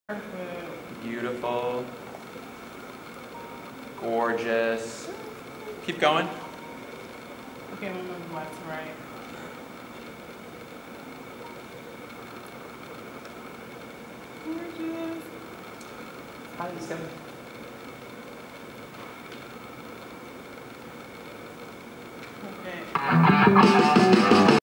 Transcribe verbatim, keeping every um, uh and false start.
Perfect. Beautiful. Gorgeous. Keep going. Okay, we'll move left to right. Gorgeous. Hi, Lisa.